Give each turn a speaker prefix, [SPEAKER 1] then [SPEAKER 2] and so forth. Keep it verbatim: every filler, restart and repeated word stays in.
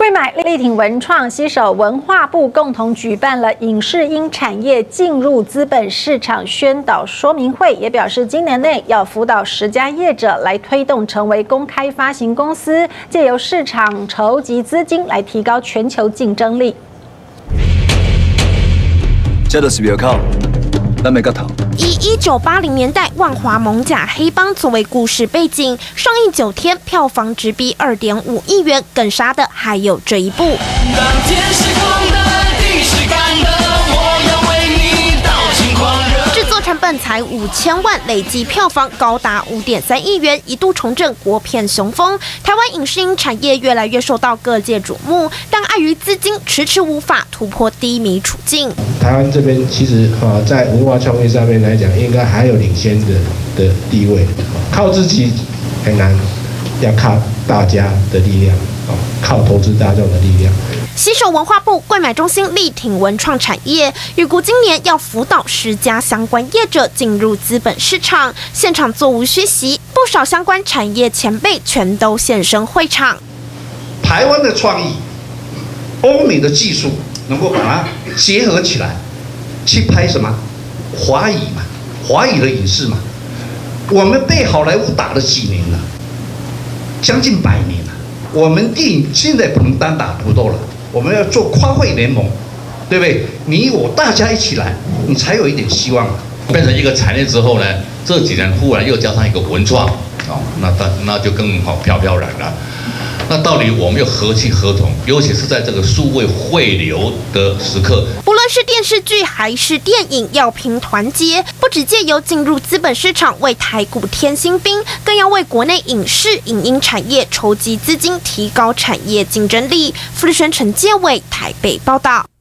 [SPEAKER 1] 贵买、力挺文创携手文化部共同举办了影视音产业进入资本市场宣导说明会，也表示今年内要辅导十家业者来推动成为公开发行公司，借由市场筹集资金来提高全球竞争力。
[SPEAKER 2] 这就是庙口，咱的角头。
[SPEAKER 3] 以一九八零年代万华艋舺黑帮作为故事背景，上映九天，票房直逼二点五亿元，更杀的还有这一部。
[SPEAKER 4] 当天是空的，地是干的，我要为你倒尽狂热。
[SPEAKER 3] 制作成本才五千万，累计票房高达五点三亿元，一度重振国片雄风。台湾影视音产业越来越受到各界瞩目，但碍于资金，迟迟无法突破低迷处境。
[SPEAKER 5] 台湾这边其实啊，在文化创意上面来讲，应该还有领先的的地位。靠自己很难，要靠大家的力量啊，靠投资大众的力量。
[SPEAKER 3] 携手文化部贵买中心力挺文创产业，预估今年要辅导十家相关业者进入资本市场。现场座无虚席，不少相关产业前辈全都现身会场。
[SPEAKER 6] 台湾的创意，欧美的技术。 能够把它结合起来，去拍什么华语嘛，华语的影视嘛。我们被好莱坞打了几年了，将近百年了。我们电影现在不能单打独斗了，我们要做跨会联盟，对不对？你我大家一起来，你才有一点希望。
[SPEAKER 7] 变成一个产业之后呢，这几年忽然又加上一个文创，哦，那那那就更好飘飘然了。 那到底我们又何去何从？尤其是在这个数位汇流的时刻，
[SPEAKER 3] 不论是电视剧还是电影，要拼团结，不只借由进入资本市场为台股添新兵，更要为国内影视影音产业筹集资金，提高产业竞争力。傅立轩、陈建伟台北报道。